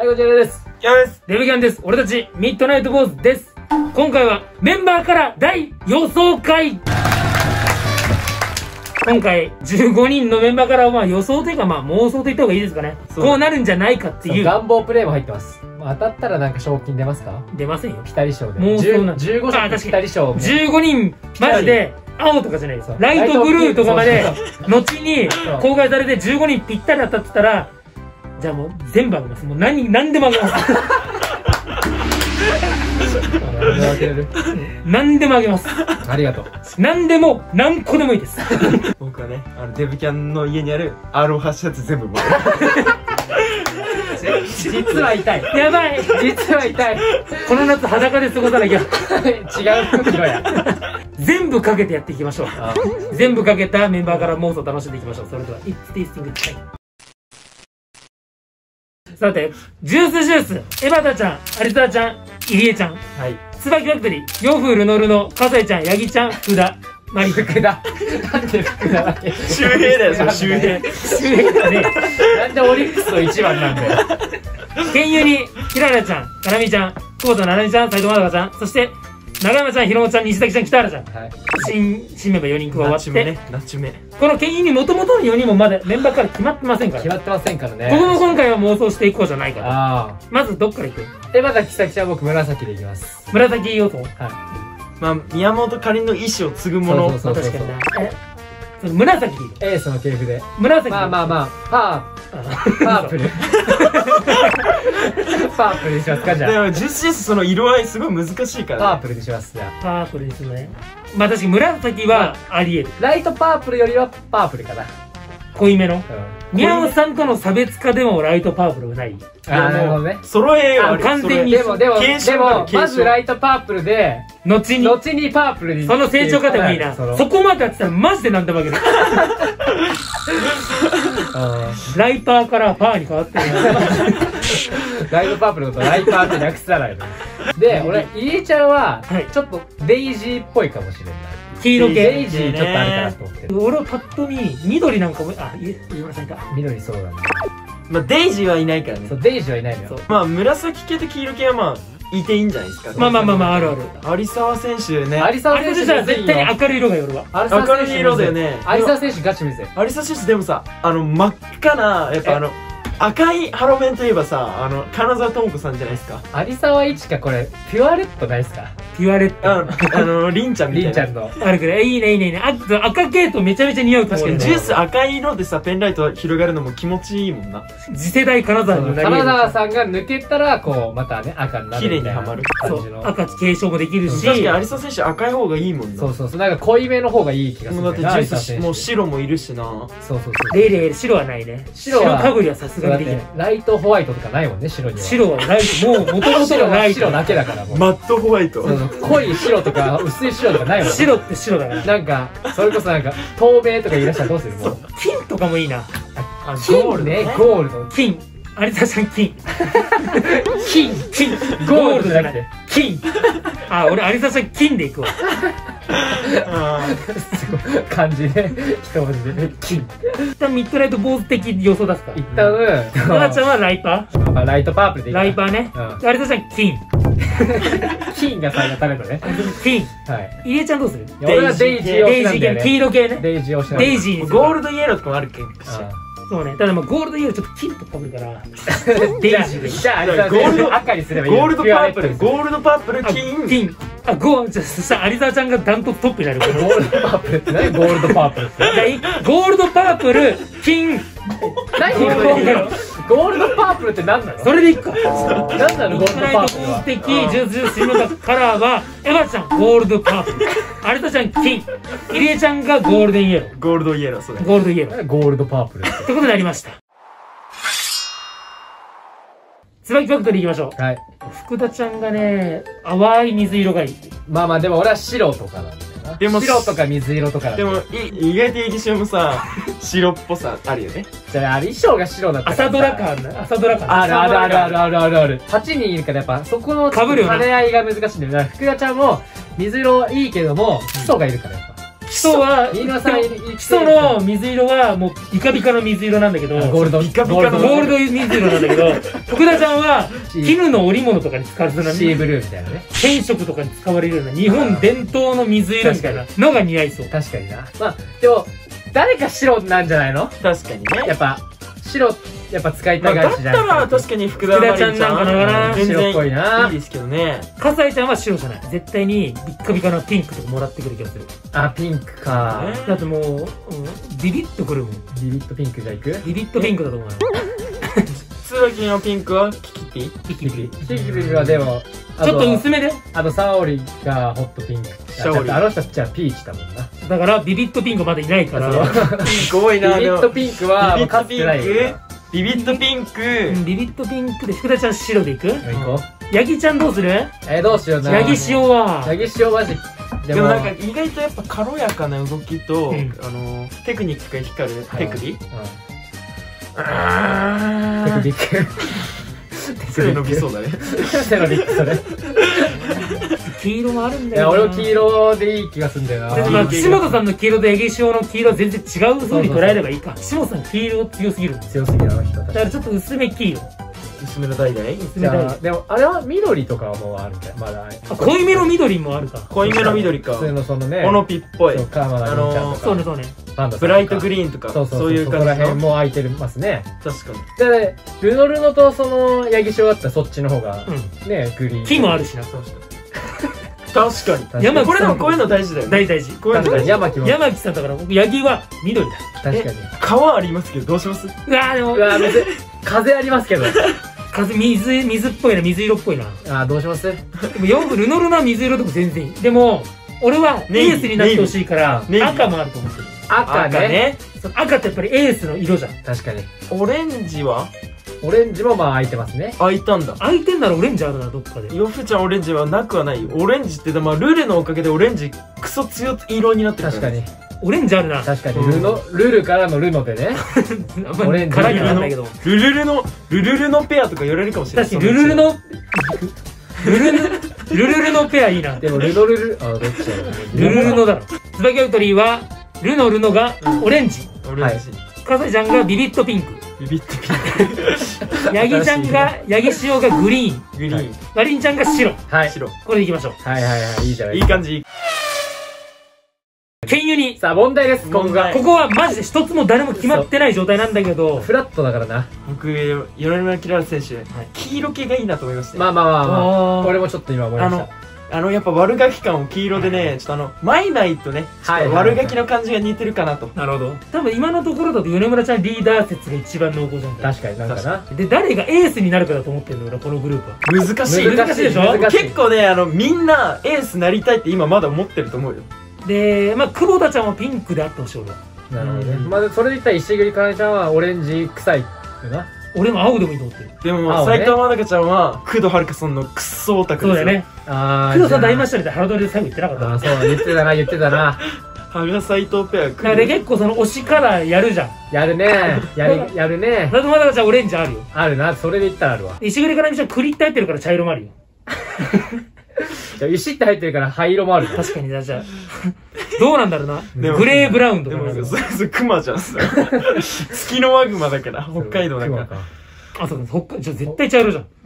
はい、こちらです。 キャンです。 デブキャンです。俺たち、ミッドナイト坊主です。今回は、メンバーから大予想会。今回、15人のメンバーからは、予想というか、妄想と言った方がいいですかね。こうなるんじゃないかっていう。 願望プレイも入ってます。当たったらなんか賞金出ますか？ 出ませんよ。 ピタリ賞で。 もうそうなん 15賞ピタリ賞。 15人、マジで、青とかじゃないです。ライトブルーとかまで、後に公開されて15人ぴったり当たってたら、じゃあもう全部あげます。もう何でもあげます。何でもあげます。 ありがとう。 何でも、何個でもいいです。 僕はね、デブキャンの家にあるアロハシャツ全部持って実は痛い。 やばい。 実は痛い。 この夏裸で過ごさなきゃ。違う服着ろや。 全部かけてやっていきましょう。全部かけたメンバーから妄想楽しんでいきましょう。それでは、It's Tasting Time。さて、ジュース、エバタちゃん、アリサちゃん、イリエちゃん、 はい。 椿ファクトリー、ヨフルノルノ、カサイちゃん、ヤギちゃん、福田、マリ福田。 なんで福田だけ周平だよ、それ周平。 周平だね。 なんでオリックスの1番なんだよ。 ケンユニ、キララちゃん、カナミちゃん、久保田七海ちゃん、斉藤まどかちゃん、そして、長山ちゃん、ひろもちゃん、西崎ちゃん、北原ちゃん。はい。新メンバー4人加わって。 ナチュメ。 このケンユニ元々の4人もまだメンバーから決まってませんから。 決まってませんからね。 ここも今回は妄想していこうじゃないかと。 ああ。 まずどっからいく？ まだ木崎ちゃん僕紫でいきます。 紫予想？はい。 宮本かりんの意志を継ぐもの。 確かにな。紫でいいの？ エースの系譜で。 紫。 パープル。パープルにしますか、じゃあ。 でも、実質その色合いすごい難しいから。 パープルにします、じゃあ。 パープルですね。確かに紫はあり得る。 ライトパープルよりはパープルかな。 濃いめの。宮本さんとの差別化でもライトパープルはない。 なるほどね。 揃えよう。 完全に。 でも、まずライトパープルで、 後にパープルに。 その成長過程もいいな。そこまでやってたらマジで何でもあげる。ライパーからパーに変わってる。 ライトパープルのことライパーって略さないの。で、俺、イリエちゃんは、ちょっとデイジーっぽいかもしれない。 黄色系。 デイジーちょっとあるかなと思って。 俺はパッと見、緑なんかも、飯村さんいた。 緑そうだね。 デイジーはいないからね。 そう、デイジーはいないのよ。 紫系と黄色系はいていいんじゃないですか。 ある。 有澤選手ね。 有澤選手は絶対に明るい色がよるわ。 明るい色だよね。 有澤選手ガチ見せ。 有澤選手でもさ、真っ赤な、やっぱ赤いハロメンといえばさ、金沢智子さんじゃないですか。 有沢一華これ、ピュアレットないですか？ ピュアレット。 りんちゃんみたいな。 りんちゃんの。 あるけど、いいね。赤系とめちゃめちゃ似合う。 確かに、ジュース赤い色でさ、ペンライト広がるのも気持ちいいもんな。 次世代金沢になる。 金沢さんが抜けたら、こう、またね、赤になる。 綺麗にはまる感じの。赤継承もできるし。 確かに有澤選手赤い方がいいもんな。 そう。なんか濃いめの方がいい気がする。 だってジュースもう白もいるしな。 そう。 レイ白はないね。白かぶりはさすがにできない。 ライトホワイトとかないもんね、白には。 白はライト、もう元々のライト。 白だけだからもう。 マットホワイト。 濃い白とか薄い白とかないもん。 白って白だから。 なんか、それこそなんか、透明とか言い出したらどうする？もう。 金とかもいいな。 金ね、ゴールド。 金。有田さん金。金。 ゴールドじゃなくて。 金。俺有田さん金でいくわ。 すごい感じで、一文字で金。 一旦ミッドナイト坊主的予想出すか。 一旦、 花ちゃんはライパー？ ライトパープルでいい。 ライパーね。有田さん金。 金が最後食べたね。 金。 はい。 入江ちゃんどうする？ 俺はデイジー推しなんだよね。 黄色系ね。 デイジー推しなんだよ。 デイジーに。 ゴールドイエローとかもあるけん。 そうね。ただゴールドイエローちょっと金とかぶるから。デイジーで。 じゃあ、ゴールド赤にすればいい。 ゴールドパープル、金。 じゃあ、そしたら有沢ちゃんがダントツトップになる。 ゴールドパープルって何？ゴールドパープルって。 ゴールドパープル、金。 何ゴールドパープルって何なの？ それでいっか。 何なのゴールドパープルは。 的ジュースのカラーは、エヴァちゃんゴールドパープル。有田ちゃん金。入江ちゃんがゴールデンイエロー。 ゴールドイエロー、それ。 ゴールドイエロー。 ゴールドパープル。 ってことになりました。椿ファクトリー行きましょう。 はい。 福田ちゃんがね、淡い水色がいい。 でも俺は白とかなんだよな。でも白とか水色とかなんだよ。 でも意外とエギシオもさ、白っぽさあるよね。 じゃあ衣装が白だったから。 朝ドラ感な。朝ドラ感。 ある。8人いるからやっぱそこの兼ね合いが難しいんだよ。だから福田ちゃんも水色いいけども、クソがいるからやっぱ。 基礎は飯野さん基礎の水色はもうビカビカの水色なんだけど、 ゴールドビカビカのゴールド水色なんだけど、徳田ちゃんは絹の織物とかに使われるようなシーブルーみたいなね。 染色とかに使われるような日本伝統の水色みたいなのが似合いそう。 確かにな。まあでも誰か白なんじゃないの？ 確かにね。 やっぱ白やっぱ使いただっがちじゃん。 たら確かに福田麻里ちゃん福田ちゃんなんかな全白っぽい然ないいですけどね。 葛西ちゃんは白じゃない。絶対にビッカビカのピンクとかもらってくる気がする。 あ、ピンクか。 だってもう、ビビッとくるもん。 ビビッとピンクじゃいく？ ビビッとピンクだと思うよ。 椿のピンクはキキティ？ キキピ。 キキピはでもちょっと薄めで。 あとサオリがホットピンク。 サオリあの人たちはピーチだもんな。 だからビビッとピンクまだいないから。 すごいな。 ビビッとピンクはビビッかつとピンてないよ。 クビビッとピンクビビッとピンクで福田ちゃん白でいく？ 行こヤギちゃんどうする？ う。どうしような。 ヤギ塩はヤギ塩マジ。 でもなんか意外とやっぱ軽やかな動きと、 うんテクニックが光る手首、 テクニック。 背伸びそうだね。 背伸びそれ。 黄色もあるんいや、 だよな。 俺も黄色でいい気がするんだよな。 でもまあ岸本さんの黄色とヤギ塩の黄色は全然違う風に捉えればいいか。岸本さん黄色強すぎるんですよ。 強すぎるあの人。 だからちょっと薄め黄色。 薄めの代々 薄めだじゃあ、でもあれは緑とかはもうあるんだよ。まだ。 濃いめの緑もあるか。 濃いめの緑か普通のそのね。 オノピっぽいそう、カーマナリンちゃんとか。 そうねそうね。 パンダさんとかブライトグリーンとかそういうそこら感じの辺も空いてますね。 確かにで、ルノルノとそのヤギ塩だったらそっちの方がうね、グリーン。 木もあるしな。 確かに山木さんこれでもこういうの大事だよね大事。 こういうの確かに大事山木も。 山木さんだから僕ヤギは緑だ。 確かに。 皮ありますけどどうします？ うわーでもうわ、別に風ありますけど。 水っぽいな、水色っぽいな。 どうします？ でもよくルノルノは水色とか全然いい。でも俺はエースになってほしいからネイビー赤もあると思ってる。 赤ね。 その赤ってやっぱりエースの色じゃん。 確かに。 オレンジはオレンジもまあ空いてますね。 開いたんだ。 空いてんならオレンジあるな、どっかで。 ヨフちゃんオレンジはなくはないよ。オレンジってまあルルのおかげでオレンジクソ強い色になってる確かに。 オレンジあるな。 確かに。ルルからのルノでね。 あんまオレンジ辛いのなんだけど。 ルルルのペアとか言われるかもしれない。 確かにルルルのペアいいな。 でもルノルル、どっちだろう。 ルルルのだろ。椿アウトリーはルノがオレンジ。 オレンジ。 笠井ちゃんがビビットピンク。 ビビッとピンヤギちゃんが、ヤギ塩がグリーン。 ク。グリーン。 マリンちゃんが白。 はい。 白。 これでいきましょう。 はいはいはい。いいじゃないいい感じ。 剣油に。 さあ、問題です、今後が。 ここはマジで一つも誰も決まってない状態なんだけど。 フラットだからな。 僕、米村キララ選手、黄色系がいいなと思いました。 まあまあまあまあ。 あー俺もちょっと今思いました。 やっぱ悪ガキ感を黄色でね、ちょっとマイナイとね、ちょっと悪ガキの感じが似てるかなと。 なるほど。多分今のところだと米村ちゃんリーダー説が一番濃厚じゃん。 確かになんかな。 で、誰がエースになるかだと思ってるの俺、このグループは。 難しい。 難しいでしょ難しい結構ね、みんなエースなりたいって今まだ思ってると思うよ。 で、まあ、久保田ちゃんはピンクであってほしい俺は。 なるほどね。まあ、それで言ったら石栗かなえちゃんはオレンジ臭いよな。 俺も青でもいいと思ってる。 でも、 青ね斉藤まなかちゃんは、工藤遥さんのクッソオタクですよ。 そうだよね。工藤さん大魔したみたいな腹取りで最後言ってなかったああ、そう、言ってたな、言ってたな。 羽賀斉藤ペア、 だから結構その推しカラーやるじゃん。 やるね。やるね。 斉藤まなかちゃんオレンジあるよ。 あるな、それで言ったらあるわ。 石栗かなみちゃん栗って入ってるから茶色もあるよ。 石って入ってるから灰色もある。 確かにじゃあ。どうなんだろうな。 でもグレーブラウンとかでもなんか。 それクマじゃんさ。月のワグマだから、北海道だから。 あ、そうか、じゃあ絶対茶色じゃん。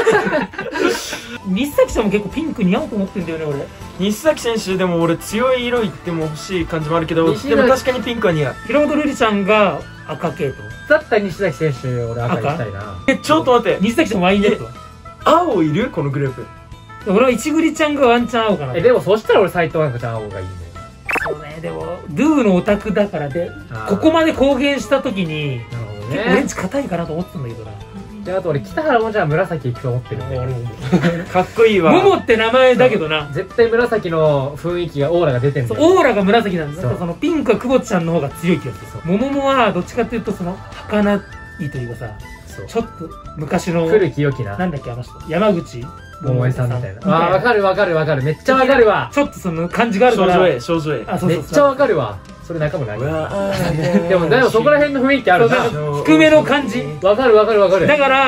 西崎さんも結構ピンク似合うと思ってんだよね、俺。 西崎選手でも俺強い色言っても欲しい感じもあるけど、でも確かにピンクは似合う。 平本瑠璃ちゃんが赤系統。 だったら西崎選手、俺赤行きたいな。 ちょっと待って、 西崎さんワインレッド。 青いるこのグループ。 俺は一栗ちゃんがワンチャン青かな。 でもそしたら俺斎藤なんかちゃん青がいいね。 そうね、でも、ドゥのオタクだからであ、ーここまで公言した時に、 なるほど結構オレンね。 ジ硬いかなと思ってたんだけどな。 で、あと俺北原もじゃあ紫行くと思ってるんで。 俺も。 かっこいいわ。 モモって名前だけどな。 絶対紫の雰囲気がオーラが出てるんそうだよ。 オーラが紫なんですそうよ。そのピンクは久保ちゃんの方が強い気がする。モモモはどっちかっていうとその儚いというかさ、 そうちょっと昔の古き良きななんだっけあの人山口桃江さんみたいな。ああ、わかるわかるわかる。めっちゃわかるわ。 ちょっとその感じがあるから少女 A、少女 A。 あ、そうそうそうめっちゃわかるわ。それ中もない。でもそこら辺の雰囲気あるな。 低めの感じわかるわかるわかる。 だから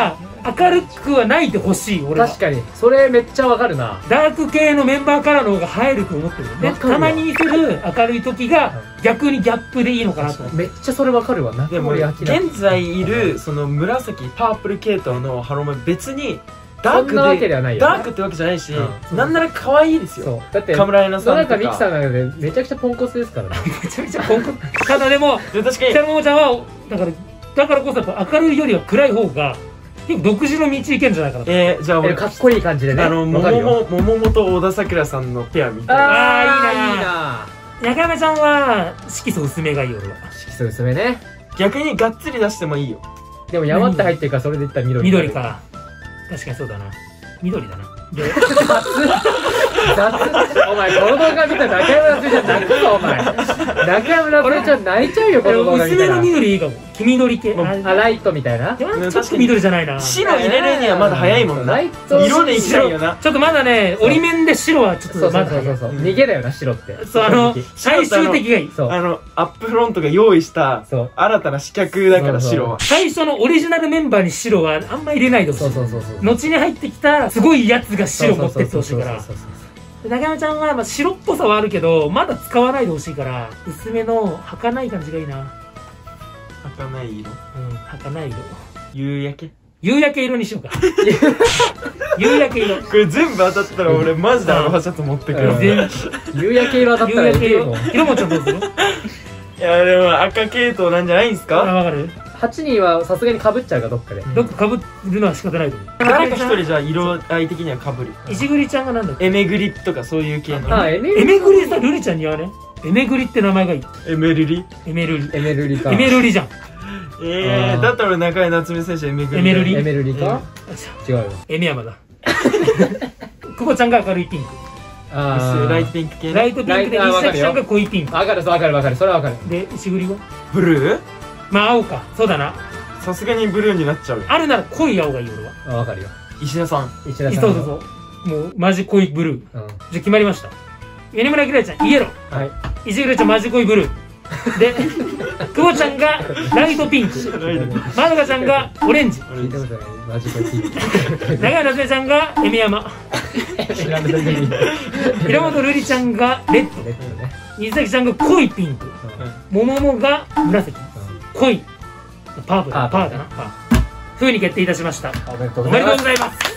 明るくはないでほしい、俺は。 確かにそれめっちゃわかるな。 ダーク系のメンバーカラーの方が映えると思ってる。で、 わかるわたまに見せる明るい時が逆にギャップでいいのかなと思って。 めっちゃそれわかるわ。中でも森明菜現在いるその紫パープル系統のハロメ別にダークそんなわけではないよねダークってわけじゃないし、 うんなんなら可愛いですそよ。 うだってカムラエナさ野んとか中美紀さんなんかでめちゃくちゃポンコツですからね。 めちゃめちゃポンコツ。ただでも、 で確かに北野桃ちゃんは、だからこそやっぱ明るいよりは暗い方が、結構独自の道いけんじゃないかなと。 じゃあ俺かっこいい感じでね。わかるよ。 桃と小田さくらさんのペアみたいな。 あーいいないいな。 中山ちゃんは、色素薄めがいいよ、俺は。 色素薄めね。 逆にがっつり出してもいいよ。 でも山って入ってるからそれで言ったら緑。 緑。か。確かにそうだな。緑だな。で、 雑。お前この動画見たら中山夏美ちゃん泣くぞお前。中山夏美ちゃん泣いちゃうよこの動画見薄めのたら。 緑いいかも。黄緑系。 あライトみたいな。 ちょっと緑じゃないな。ち白入れるにはまだ早いもんな。 ライト色でいきたいよな。 ょっとまだね、折り面で白はちょっそうそうとまだ早い。 そうそう。逃げだよな白って。 そう最終的がいい。 そう。 アップフロントが用意したそう新たな試脚だから白は。 最初のオリジナルメンバーに白はあんま入れないでほしい。 そうそうそうそう。 後に入ってきたすごいやつが白持ってってほしいから。 そうそうそうそうで中山ちゃんはまあ白っぽさはあるけど、まだ使わないでほしいから、薄めの儚い感じがいいな。 儚い色。 うん、儚い色。 夕焼け。 夕焼け色にしようか。夕焼け色。 これ全部当たったら俺マジでアロハシャツ持ってくる。 うん全部夕焼け色だったら夕焼け色いいもん。。 ひろもちゃんどうする？ いやでも赤系統なんじゃないんすあ、 か？ わかる？ 8人はさすがに被っちゃうかどっかで。 どっか被るのは仕方ないと思う。 誰か一人じゃあ色合い的には被る。 石栗ちゃんがなんだっけ？ エメグリとかそういう系の。 エメエメグリさ、ルリちゃんにはね。エメグリって名前がいい。 エメルリ。 エメルリ。 エメルリか。 エメルリじゃん。 だったら俺中井夏美選手エメグリ。 エメルリエメルリか違うよ。 エメヤマだ。久保ちゃんが明るいピンク。 ライトピンク系。 ライトピンクで西崎ちゃんが濃いピンク。 わかるわかるわかる。それはわかる。 で、石栗はブルー？ まあ青か。そうだな。 さすがにブルーになっちゃうよ。 あるなら濃い青がいい俺は。 わかるよ。 石田さん。 石田さん。 そうそうそう。もうマジ濃いブルー。 うん。 じゃあ決まりました。米村きらちゃんイエロー。 はい。 石栗ちゃんマジ濃いブルー。で、久保ちゃんがライトピンク。まどかちゃんがオレンジ。 聞いたことない。マジこれ聞いて。 長谷夏目ちゃんがエメヤマ。 知らないだけに。 平本瑠璃ちゃんがレッド。 レッドね。 西崎ちゃんが濃いピンク。桃もが紫。濃い。パープル。パーだな。パー。風に決定いたしました。 おめでとうおめでとうございます。 ございます。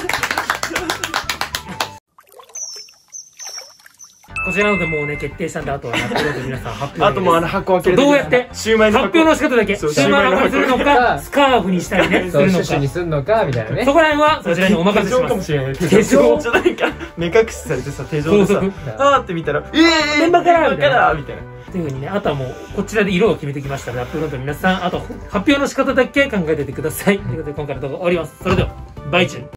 こちらのでもうね、決定したんで、あとは発表で皆さん発表。 あともう箱開ける。 どうやってシューマイの箱。 発表の仕方だけ。シそうューマイの箱にするのか、スカーフにしたりね、すそう、 るのか。 シュッシュにすんのか、みたいなね。 そこら辺は、そちらにお任せし手錠かます。 もしれない。 手錠ちょっとなんか、目隠しされてさ、手錠でさ高、 あーって見たら、 メンバーカラーみたいなみたいな。 というふうにね、あとはもう、こちらで色を決めてきましたので、アップロードの皆さん、あと、発表の仕方だけ考えておいてください。ということで、今回の動画終わります。それでは、バイチュー。